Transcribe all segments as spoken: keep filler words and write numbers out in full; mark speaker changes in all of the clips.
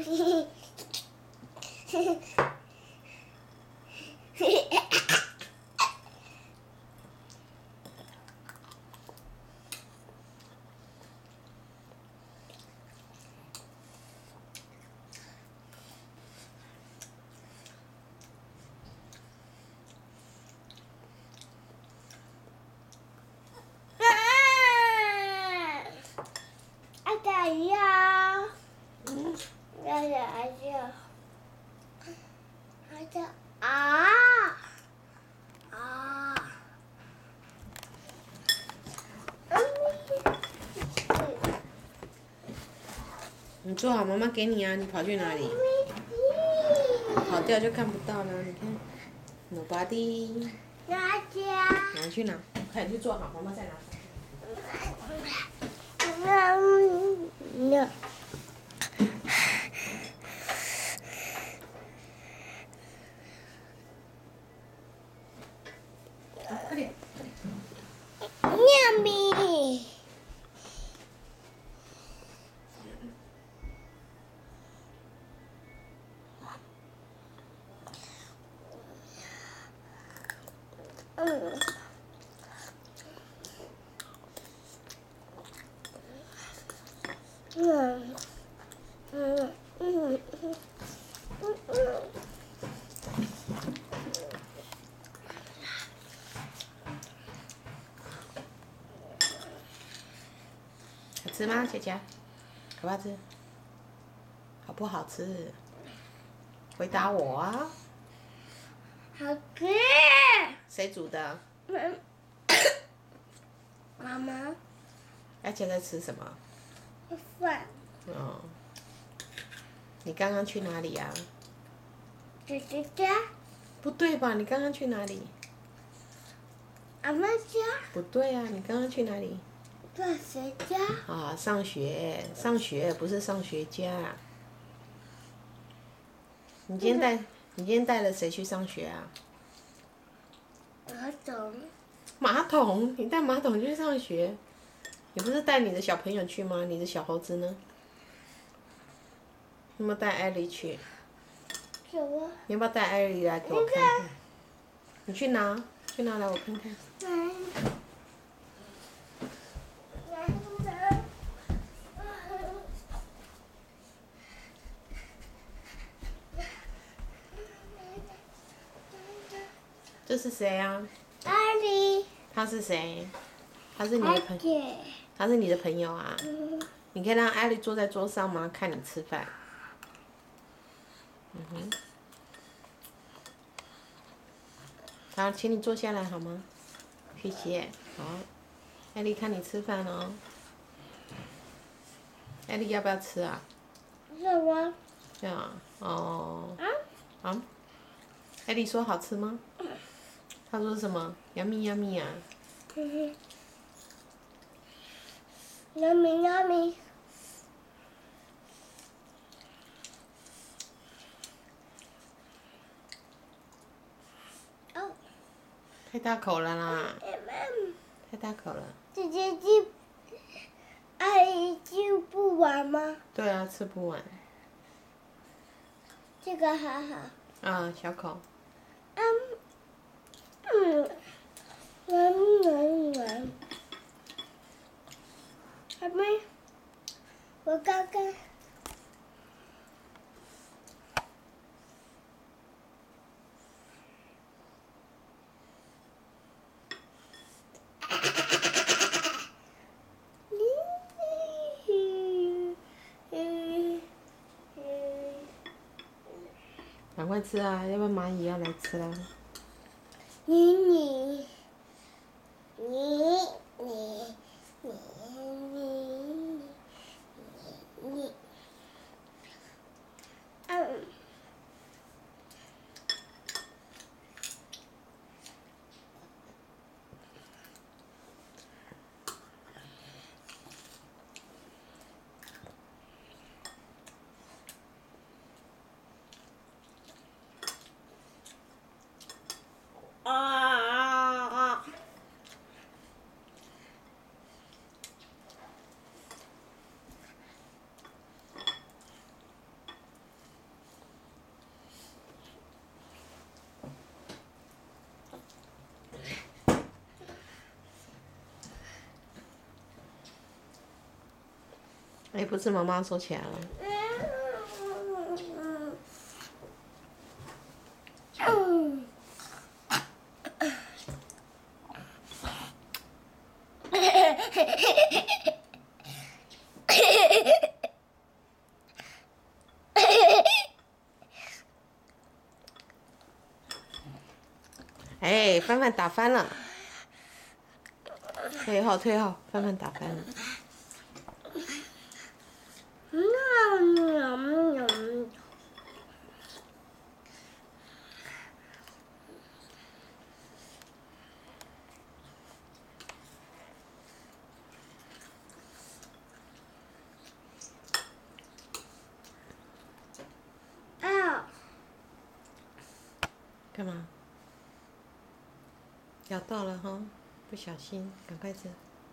Speaker 1: 打呀！嗯，要打呀！还在啊啊！
Speaker 2: 你坐好，妈妈给你啊！你跑去哪里？跑掉就看不到了。你看，nobody。
Speaker 1: 拿家。
Speaker 2: 拿去哪？快点去坐好，妈妈再拿。
Speaker 1: 嗯嗯。
Speaker 2: 快点！
Speaker 1: 喵咪。嗯。嗯。嗯嗯嗯嗯嗯。
Speaker 2: 好吃吗，姐姐？好不好吃？好不好吃？回答我啊！
Speaker 1: 好吃。
Speaker 2: 谁煮的？
Speaker 1: 妈妈。
Speaker 2: 而且在吃什么？
Speaker 1: 饭。
Speaker 2: 哦。你刚刚去哪里呀？
Speaker 1: 姐姐家。
Speaker 2: 不对吧？你刚刚去哪里？
Speaker 1: 阿妈家。
Speaker 2: 不对啊！你刚刚去哪里？
Speaker 1: 在谁家？
Speaker 2: 啊，上学，上学不是上学家。你今天带，你今天带了谁去上学啊？
Speaker 1: 马桶。
Speaker 2: 马桶？你带马桶去上学？你不是带你的小朋友去吗？你的小猴子呢？有没有带艾莉去？
Speaker 1: 有啊。
Speaker 2: 你要不要带艾莉来给我看看？你去拿，去拿来我看看。
Speaker 1: 来。
Speaker 2: 这是谁啊？
Speaker 1: 艾莉。
Speaker 2: 他是谁？他是你的朋友？
Speaker 1: 友。
Speaker 2: 他是你的朋友啊？
Speaker 1: 嗯。
Speaker 2: 你可以让艾莉坐在桌上吗？看你吃饭。嗯哼。好，请你坐下来好吗？谢谢。好，艾莉看你吃饭哦。艾莉要不要吃啊？
Speaker 1: 什么？
Speaker 2: 要啊。哦。
Speaker 1: 啊？
Speaker 2: 啊？艾莉说好吃吗？他说什么？yummy yummy 啊。
Speaker 1: 嗯哼。yummy yummy。哦。
Speaker 2: 太大口了啦！太大口了。
Speaker 1: 姐姐吃，阿姨吃不完吗？
Speaker 2: 对啊，吃不完。
Speaker 1: 这个还好。
Speaker 2: 啊，小口。
Speaker 1: 嗯嗯，软软软。还没，我刚刚。
Speaker 2: 赶快吃啊，要不然蚂蚁要来吃啦。
Speaker 1: 你你你你你你你，嗯。啊啊啊！
Speaker 2: 哎，不是，妈妈收起来了。
Speaker 1: 嗯。
Speaker 2: 哎，范范打翻了。退后，退后，范范打翻了。干嘛？咬到了哈，不小心，赶快吃。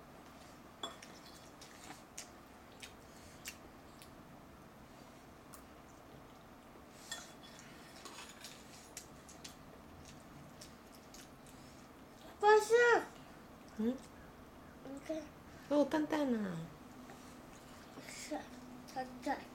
Speaker 1: 不是。
Speaker 2: 嗯？
Speaker 1: 你看。
Speaker 2: 哦，蛋蛋啊。
Speaker 1: 是，它在。